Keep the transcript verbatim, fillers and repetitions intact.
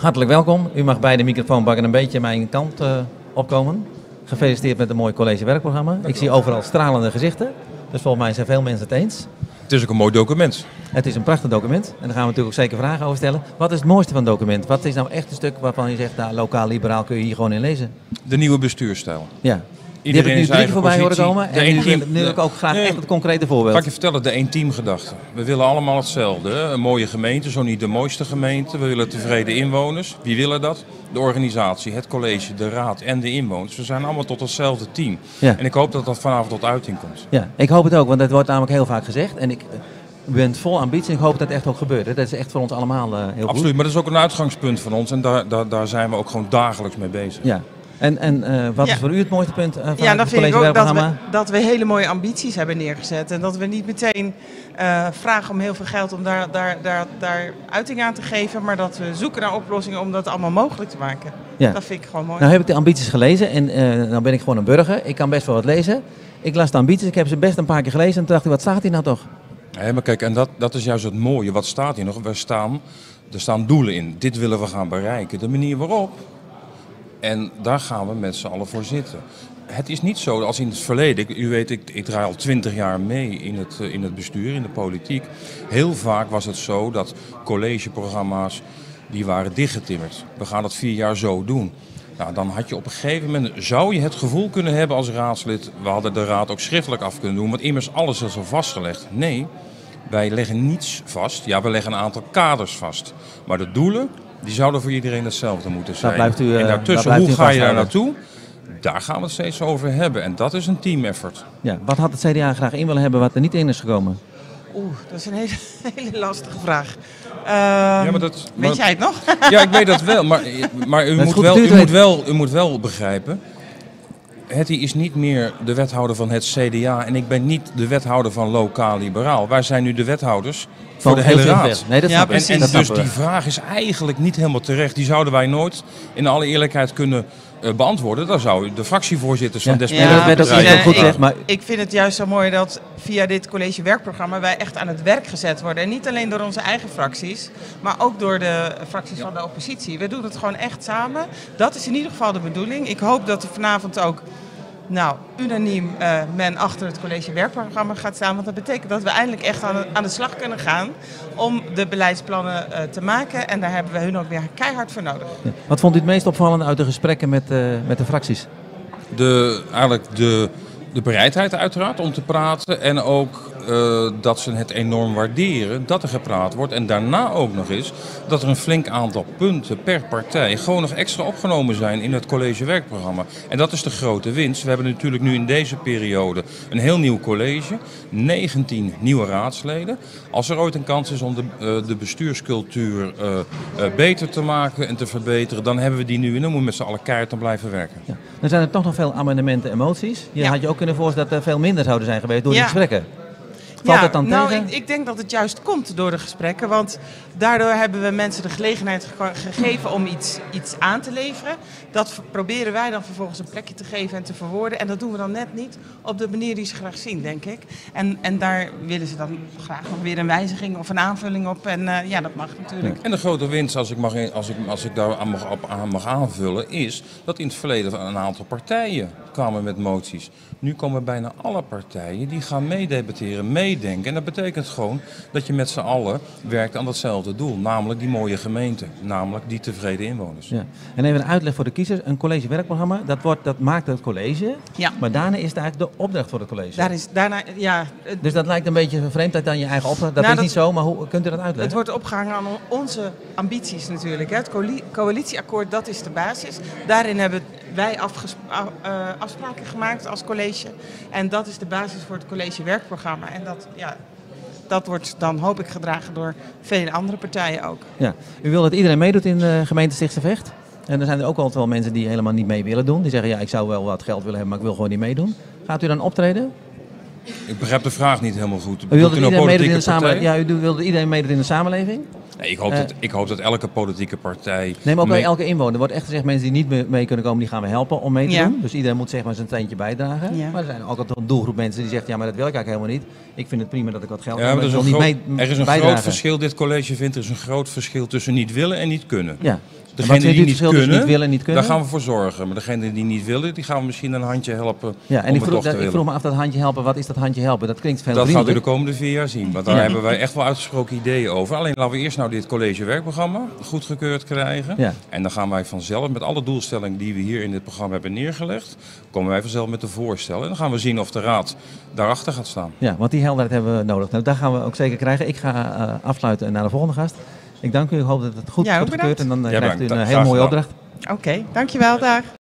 Hartelijk welkom. U mag bij de microfoonbak en een beetje mijn kant uh, opkomen. Gefeliciteerd met een mooi collegewerkprogramma. Ik zie overal stralende gezichten. Dus volgens mij zijn veel mensen het eens. Het is ook een mooi document. Het is een prachtig document. En daar gaan we natuurlijk ook zeker vragen over stellen. Wat is het mooiste van het document? Wat is nou echt een stuk waarvan je zegt, nou, lokaal liberaal kun je hier gewoon in lezen? De nieuwe bestuurstijl. Ja. Iedereen die heb ik nu drie keer voorbij horen positie. komen. De En nu team, wil, nu wil ik ook graag nee, echt het concrete voorbeeld. Ga ik je vertellen, de één team gedachte. We willen allemaal hetzelfde. Een mooie gemeente, zo niet de mooiste gemeente. We willen tevreden inwoners. Wie willen dat? De organisatie, het college, de raad en de inwoners. We zijn allemaal tot hetzelfde team. Ja. En ik hoop dat dat vanavond tot uiting komt. Ja, ik hoop het ook, want dat wordt namelijk heel vaak gezegd. En ik ben vol ambitie en ik hoop dat het echt ook gebeurt. Dat is echt voor ons allemaal uh, heel Absoluut, goed. maar dat is ook een uitgangspunt van ons. En daar, daar, daar zijn we ook gewoon dagelijks mee bezig. Ja. En, en uh, wat ja. is voor u het mooiste punt uh, van ja, het collegewerkprogramma? Ja, dat vind ik ook dat we, dat we hele mooie ambities hebben neergezet. En dat we niet meteen uh, vragen om heel veel geld om daar, daar, daar, daar uiting aan te geven. Maar dat we zoeken naar oplossingen om dat allemaal mogelijk te maken. Ja. Dat vind ik gewoon mooi. Nou heb ik de ambities gelezen en uh, dan ben ik gewoon een burger. Ik kan best wel wat lezen. Ik las de ambities, ik heb ze best een paar keer gelezen. En toen dacht ik, wat staat hier nou toch? Nee, maar kijk, en dat, dat is juist het mooie. Wat staat hier nog? We staan, er staan doelen in. Dit willen we gaan bereiken. De manier waarop... En daar gaan we met z'n allen voor zitten. Het is niet zo als in het verleden. Ik, u weet, ik, ik draai al twintig jaar mee in het, in het bestuur, in de politiek. Heel vaak was het zo dat collegeprogramma's, die waren dichtgetimmerd. We gaan dat vier jaar zo doen. Nou, dan had je op een gegeven moment, zou je het gevoel kunnen hebben als raadslid, we hadden de raad ook schriftelijk af kunnen doen, want immers alles is al vastgelegd. Nee, wij leggen niets vast. Ja, we leggen een aantal kaders vast. Maar de doelen, die zouden voor iedereen hetzelfde moeten zijn. Blijft u, uh, en daartussen, daar hoe ga je daar naartoe? Daar gaan we het steeds over hebben. En dat is een team effort. Ja, wat had het C D A graag in willen hebben wat er niet in is gekomen? Oeh, dat is een hele, hele lastige vraag. Uh, ja, maar dat, weet maar, jij het nog? Ja, ik weet dat wel. Maar, maar u, moet wel, u, moet wel, u moet wel begrijpen... Hetty is niet meer de wethouder van het C D A en ik ben niet de wethouder van Lokaal Liberaal. Wij zijn nu de wethouders voor van de hele raad. Nee, dat ja, en en dat dus die vraag is eigenlijk niet helemaal terecht. Die zouden wij nooit in alle eerlijkheid kunnen uh, beantwoorden. Dan zou de fractievoorzitters ja. van Desmet... Ja, ja, dat is ook goed zeg, maar... Ik vind het juist zo mooi dat via dit collegewerkprogramma wij echt aan het werk gezet worden. En niet alleen door onze eigen fracties, maar ook door de fracties ja. van de oppositie. We doen het gewoon echt samen. Dat is in ieder geval de bedoeling. Ik hoop dat er vanavond ook... Nou, unaniem uh, men achter het collegewerkprogramma gaat staan. Want dat betekent dat we eindelijk echt aan de, aan de slag kunnen gaan om de beleidsplannen uh, te maken. En daar hebben we hun ook weer keihard voor nodig. Ja. Wat vond u het meest opvallende uit de gesprekken met, uh, met de fracties? De, eigenlijk de, de bereidheid uiteraard om te praten en ook uh, dat ze het enorm waarderen dat er gepraat wordt. En daarna ook nog eens dat er een flink aantal punten per partij gewoon nog extra opgenomen zijn in het collegewerkprogramma. En dat is de grote winst. We hebben natuurlijk nu in deze periode een heel nieuw college, negentien nieuwe raadsleden. Als er ooit een kans is om de, uh, de bestuurscultuur uh, uh, beter te maken en te verbeteren, dan hebben we die nu in. Dan moeten we met z'n allen keihard aan blijven werken. Ja. Dan zijn er toch nog veel amendementen en moties. Je ja. had je ook kunnen voorstellen dat er veel minder zouden zijn geweest door ja. die gesprekken. Valt ja, het dan nou, tegen? Ik, ik denk dat het juist komt door de gesprekken. Want daardoor hebben we mensen de gelegenheid ge- gegeven om iets, iets aan te leveren. Dat proberen wij dan vervolgens een plekje te geven en te verwoorden. En dat doen we dan net niet op de manier die ze graag zien, denk ik. En, en daar willen ze dan graag nog weer een wijziging of een aanvulling op. En uh, ja, dat mag natuurlijk. En de grote winst, als ik, mag, als ik, als ik daar aan mag, op, aan mag aanvullen, is dat in het verleden een aantal partijen kwamen met moties. Nu komen bijna alle partijen die gaan meedebatteren, meedenken. En dat betekent gewoon dat je met z'n allen werkt aan datzelfde doel. Namelijk die mooie gemeente. Namelijk die tevreden inwoners. Ja. En even een uitleg voor de kiezers. Een collegewerkprogramma, dat, wordt, dat maakt het college. Ja. Maar daarna is het eigenlijk de opdracht voor het college. Daar is, daarna, ja, het, dus dat lijkt een beetje vreemdheid aan je eigen opdracht. Dat nou, is dat, niet zo, maar hoe kunt u dat uitleggen? Het wordt opgehangen aan onze ambities natuurlijk. Hè. Het coalitieakkoord, dat is de basis. Daarin hebben wij afges, af, uh, afspraken gemaakt als college. En dat is de basis voor het collegewerkprogramma. En dat, ja, dat wordt dan, hoop ik, gedragen door vele andere partijen ook. Ja. U wil dat iedereen meedoet in de gemeente Stichtse Vecht. En er zijn er ook altijd wel mensen die helemaal niet mee willen doen. Die zeggen, ja, ik zou wel wat geld willen hebben, maar ik wil gewoon niet meedoen. Gaat u dan optreden? Ik begrijp de vraag niet helemaal goed. U wilde iedereen meedoen in de samenleving? Ja, u wilde iedereen meedoen in de samenleving? Nee, ik, hoop uh, dat, ik hoop dat elke politieke partij... Nee, maar ook mee... bij elke inwoner. Er wordt echt gezegd, mensen die niet mee kunnen komen, die gaan we helpen om mee te ja. doen. Dus iedereen moet zeg maar zijn steentje bijdragen. Ja. Maar er zijn ook altijd een doelgroep mensen die zegt, ja, maar dat wil ik eigenlijk helemaal niet. Ik vind het prima dat ik wat geld ja, heb, maar maar ik wil niet groot, mee Er is een bijdragen. groot verschil, dit college vindt, er is een groot verschil tussen niet willen en niet kunnen. Ja. Degenen die niet kunnen, niet willen, niet kunnen, daar gaan we voor zorgen. Maar degenen die niet willen, die gaan we misschien een handje helpen. Ja, en ik vroeg, dat, ik vroeg me af, dat handje helpen, wat is dat handje helpen? Dat klinkt veel Dat vriendelijk. gaat u de komende vier jaar zien. Want daar ja. hebben wij echt wel uitgesproken ideeën over. Alleen laten we eerst nou dit collegewerkprogramma goedgekeurd krijgen. Ja. En dan gaan wij vanzelf, met alle doelstellingen die we hier in dit programma hebben neergelegd, komen wij vanzelf met de voorstellen. En dan gaan we zien of de Raad daarachter gaat staan. Ja, want die helderheid hebben we nodig. Nou, daar gaan we ook zeker krijgen. Ik ga uh, afsluiten naar de volgende gast. Ik dank u, ik hoop dat het goed ja, goedgekeurd en dan uh, ja, krijgt u een uh, Graag heel mooie gedaan. opdracht. Oké, okay, dankjewel, dag.